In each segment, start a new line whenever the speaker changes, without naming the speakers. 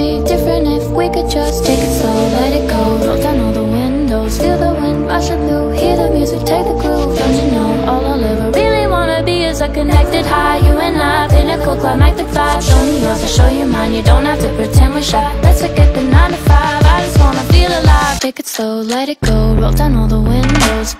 be different if we could just take it slow, let it go. Roll down all the windows, feel the wind rushing through, hear the music, take the groove. Don't you know, all I'll ever really wanna be is a connected high. You and I, pinnacle, climactic vibe. Show me yours, I'll show you mine. You don't have to pretend we're shy. Let's forget the 9 to 5. I just wanna feel alive. Take it slow, let it go. Roll down all the windows.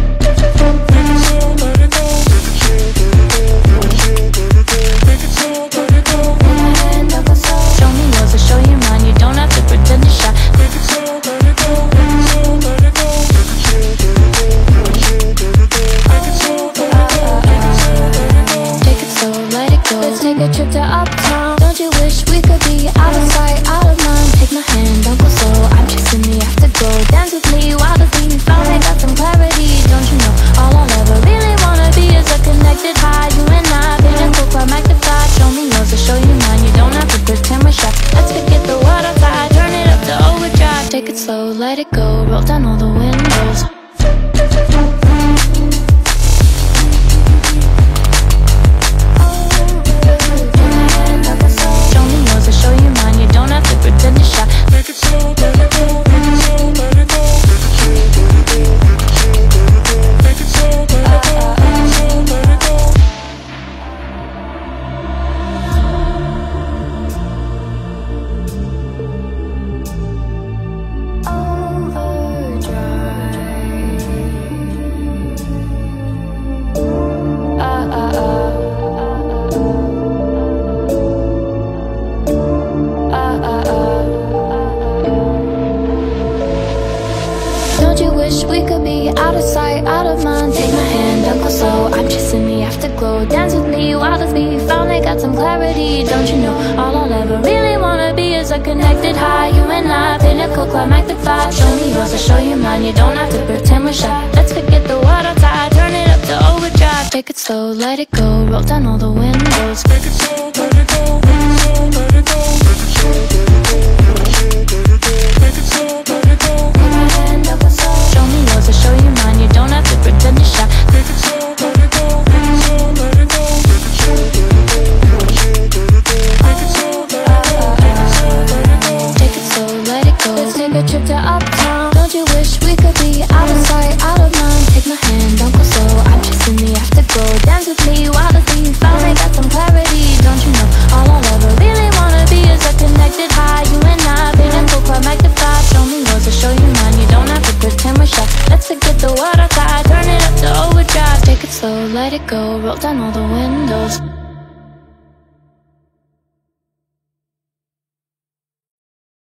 Show me yours, I'll show you mine. You don't have to pretend you're shy. Take it slow, let it go. Let's take a trip to uptown. Don't you wish we could be out of sight, out of mind? Take my hand, don't go slow. I'm chasing the afterglow. Dance with me while the beat finally got some clarity. Don't you know, all I'll ever really wanna be is a connected high. You and I, pinnacle, climactic vibe. Show me yours, I'll show you mine. You don't have to pretend we're shy. Let's forget the world outside, turn it up to overdrive. Take it slow, let it go. Roll down all the windows. We could be out of sight, out of mind. Take my hand, don't go slow. I'm chasing the afterglow. Dance with me while the beat finally got some clarity. Don't you know, all I'll ever really wanna be is a connected high. You and I, pinnacle, climactic vibe. Show me yours, I'll show you mine. You don't have to pretend we're shy. Let's forget the world outside, turn it up to overdrive. Take it slow, let it go. Roll down all the windows. Take it slow, let it go. Let it go, let it go. Take it slow, let it go. Take my hand, don't go slow. Show me yours, I'll show you mine. You don't have to pretend you're shy. Take it slow, let it go. Let it go, let it go. Take it slow, let it go. Let's take a trip to uptown. Don't you wish we could be out of sight, out of mind? Take my hand, don't go slow. I'm chasing the afterglow. Dance with me while the beat finally got some clarity. Don't you know, all I'll ever really wanna be is a connected high. You and I, pinnacle, climactic vibe. Show me yours, I'll show you mine. You don't have to pretend we're shy. Let's forget the world outside, turn it up to overdrive. Take it slow, let it go. Roll down all the windows.